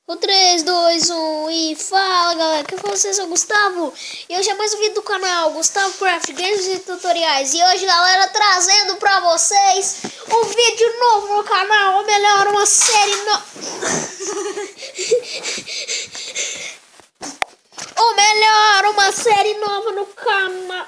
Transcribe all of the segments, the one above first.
O 3, 2, 1 e fala galera, que vocês são o Gustavo e hoje é mais um vídeo do canal Gustavo Craft Games e Tutoriais. E hoje galera, trazendo pra vocês um vídeo novo no canal, ou melhor, uma série uma série nova no canal.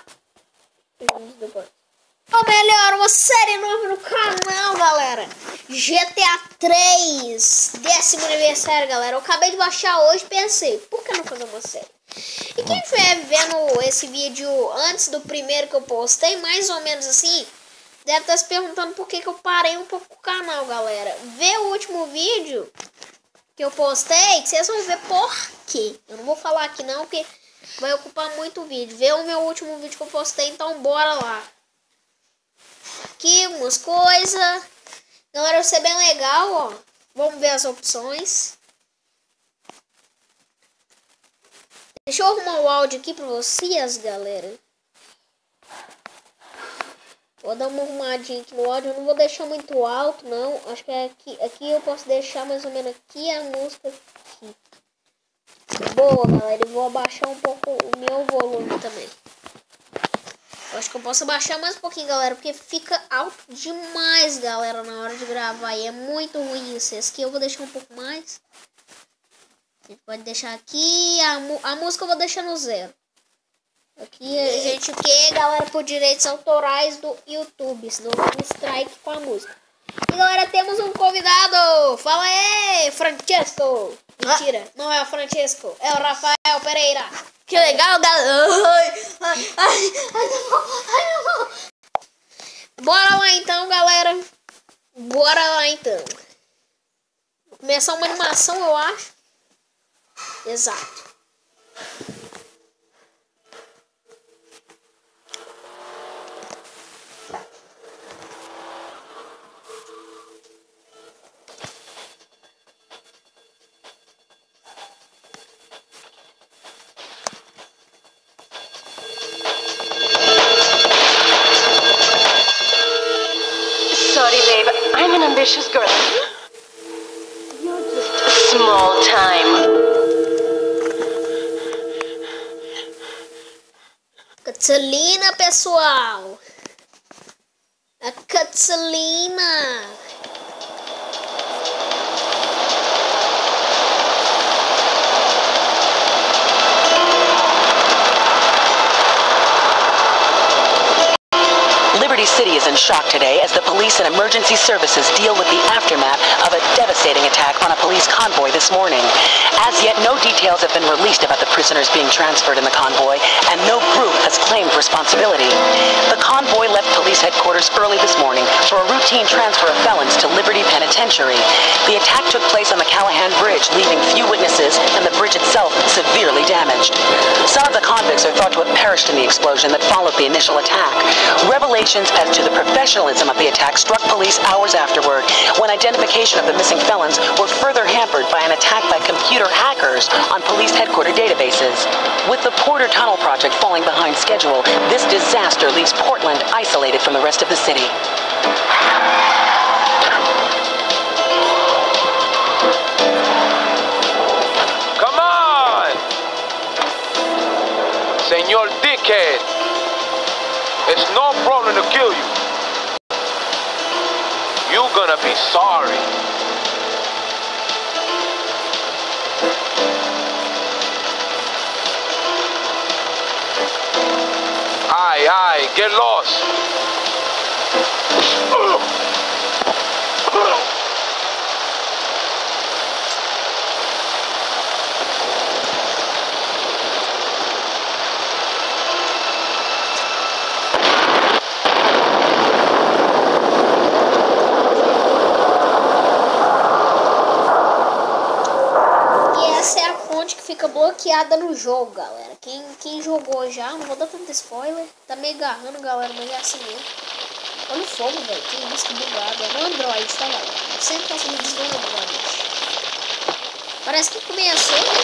Uma série nova no canal, galera. GTA 3, 10º aniversário, galera. Eu acabei de baixar hoje e pensei, por que não fazer uma série? E quem estiver vendo esse vídeo antes do primeiro que eu postei, mais ou menos assim, deve estar se perguntando por que eu parei um pouco o canal, galera. Vê o último vídeo que eu postei, que vocês vão ver por quê. Eu não vou falar aqui não, porque vai ocupar muito o vídeo. Vê o meu último vídeo que eu postei, então bora lá. Aqui umas coisas. Galera, vai ser bem legal, ó. Vamos ver as opções. Deixa eu arrumar o áudio aqui pra vocês, galera. Vou dar uma arrumadinha aqui no áudio. Eu não vou deixar muito alto, não. Acho que é aqui eu posso deixar mais ou menos aqui a música aqui. Boa, galera. E vou abaixar um pouco o meu volume também. Eu acho que eu posso abaixar mais um pouquinho, galera, porque fica alto demais, galera, na hora de gravar. E é muito ruim isso. Esse aqui eu vou deixar um pouco mais. A gente pode deixar aqui. A música eu vou deixar no 0. Aqui a gente quer, galera, por direitos autorais do YouTube. Senão eu vou strike com a música. E, galera, temos um convidado. Fala aí, Francesco. Mentira, não é o Francesco, é o Rafael Pereira. Que legal, galera. Bora lá então, galera. Bora lá então. Vou começar uma animação, eu acho. Exato. I'm an ambitious girl. You're just a small time. Catalina, pessoal. A Catalina. Liberty City is in shock today as the police and emergency services deal with the aftermath of a devastating attack on a police convoy this morning. As yet, no details have been released about the prisoners being transferred in the convoy, and no group has claimed responsibility. The convoy left police headquarters early this morning for a routine transfer of felons to Liberty Penitentiary. The attack took place on the Callahan Bridge, leaving few witnesses and the bridge itself severely damaged. Some of the convicts are thought to have perished in the explosion that followed the initial attack. Revelations as to the professionalism of the attack struck police hours afterward, when identification of the missing felons were further hampered by an attack by computer hackers on police headquarters databases. With the Porter Tunnel project falling behind schedule, this disaster leaves Portland isolated from the rest of the city. Come on! Señor Dickhead! It's no problem to kill you. You're gonna be sorry. Aye, get lost. Fica bloqueada no jogo, galera. Quem jogou já, não vou dar tanto spoiler. Tá meio agarrando, galera, mas é assim mesmo. Olha o fogo, velho. Que isso, que bugado. É no Android, tá, galera? Eu sempre faço vídeos no Android. Parece que começou, né?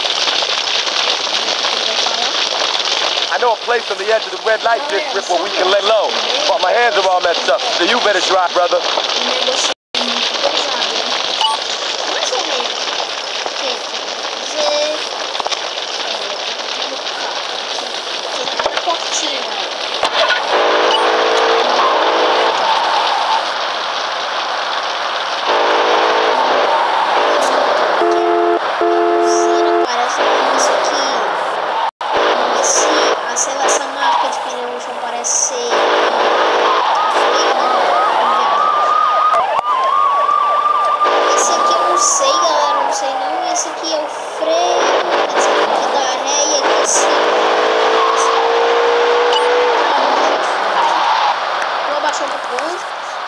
I know a place on the edge of the red light district where we can lay low. But my hands are all messed up, so you better drive, brother. Esse aqui eu não sei, galera. Não sei não. Esse aqui é o freio. Esse aqui dá ré e aqui sim. Vou abaixar um pouco.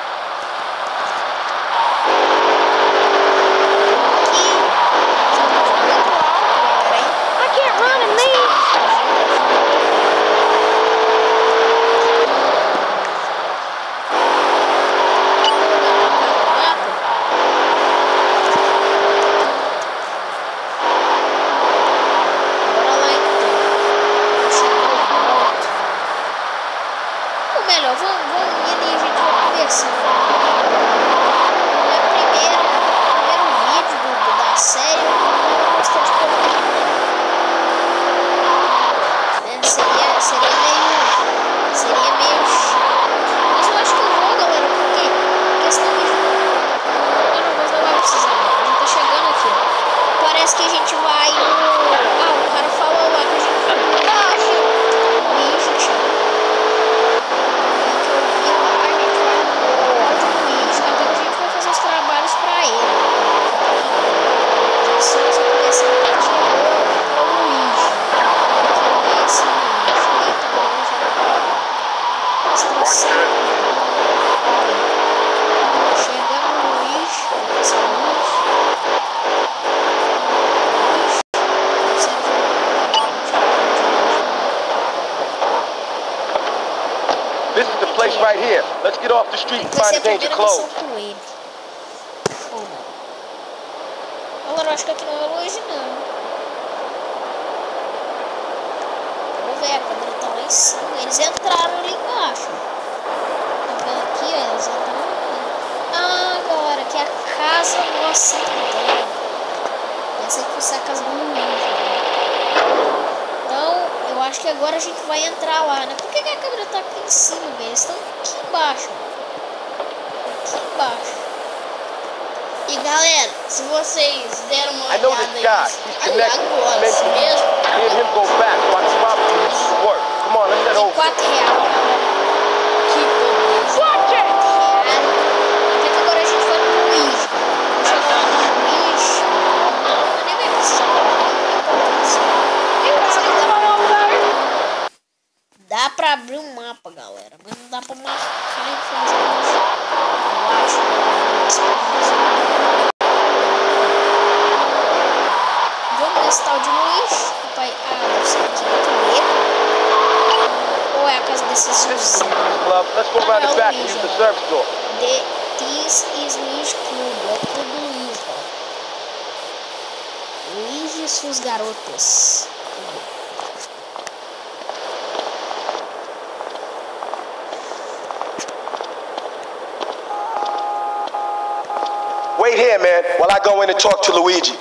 This is the place right here. Let's get off the street and find a danger close. Agora eu acho que aqui não é longe não. Vamos ver, a câmera tá lá em cima. Eles entraram ali embaixo. Tá vendo aqui, ó? Eles entraram aqui. Ah, galera, aqui é a casa nossa. Essa aqui foi a casa do Luiz. Então, eu acho que agora a gente vai entrar lá, né? Por que a câmera tá aqui em cima, velho? Eles estão aqui embaixo. Aqui embaixo. E galera, se vocês deram uma olhada aí, agora, assim mesmo, tem R$4, galera. Que beleza. Até que agora a gente foi no Luiz. Vamos chegar lá no Luiz. Não, nem vai precisar. Dá pra abrir um mapa, galera, mas não dá pra marcar, infelizmente. Eu acho. Vamos nesse tal de Luiz. Pai, deve ser aqui outro beco. Ou é a casa desse Suzy? Let's go around the back and use the service door. This is Luiz Club. É o clube do Luiz, ó. Luiz e suas garotas. Wait here, man, while I go in and talk to Luigi.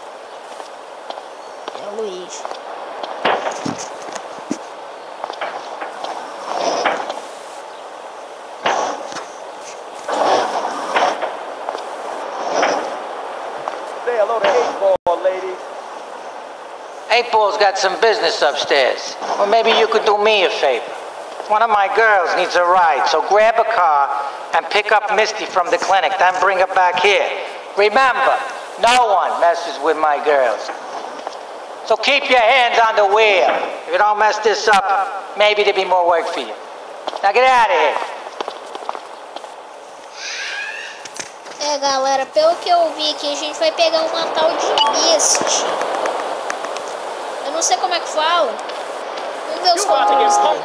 É o Luigi. Say hello to 8-Ball, ladies. 8-Ball's got some business upstairs. Or maybe you could do me a favor. One of my girls needs a ride, so grab a car and pick up Misty from the clinic, then bring her back here. Remember, no one messes with my girls. So keep your hands on the wheel. If you don't mess this up, maybe there'll be more work for you. Now get out of here. É, galera, pelo que eu vi aqui, a gente vai pegar uma tal de Misty. Eu não sei como é que fala. Vamos ver os controles dele.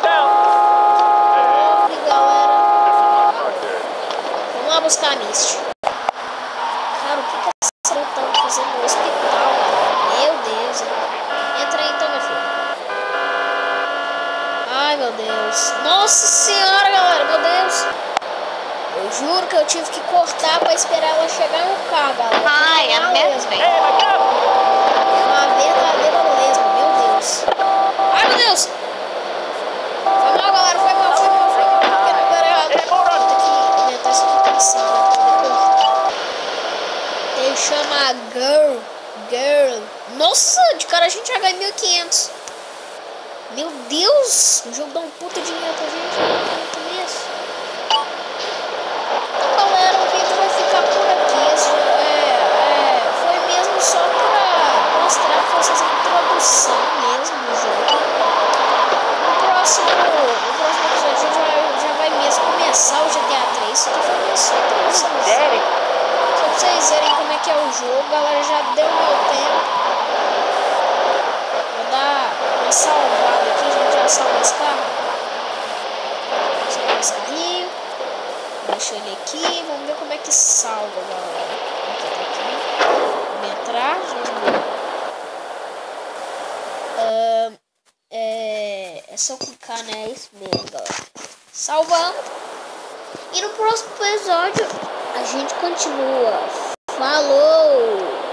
Galera. Vamos lá buscar a Misty. Cara, o que essa senhora tá fazendo no hospital? Meu Deus. Entra aí então, meu filho. Ai, meu Deus. Nossa senhora, galera. Meu Deus. Eu juro que eu tive que cortar pra esperar ela chegar no carro, galera. Ai, é mesmo? É uma verdadeira lesma, meu Deus. Ai, meu Deus. Foi mal, galera. Foi mal. Porque não era errado. Aumentar isso aqui pra cima, pra poder cortar. Ele chama Girl. Nossa, de cara a gente já ganha 1.500. Meu Deus. O jogo dá um puta dinheiro pra gente no começo. Então, galera, o vídeo vai ficar por aqui. Esse é que é o jogo, galera. Já deu meu tempo. Vou dar uma salvada aqui. A gente já salva esse carro. Salva esse carrinho. Deixa ele aqui. Vamos ver como é que salva, galera. Aqui. Vamos entrar. É só clicar, né? É isso mesmo, galera. Salvamos. E no próximo episódio a gente continua. Falou!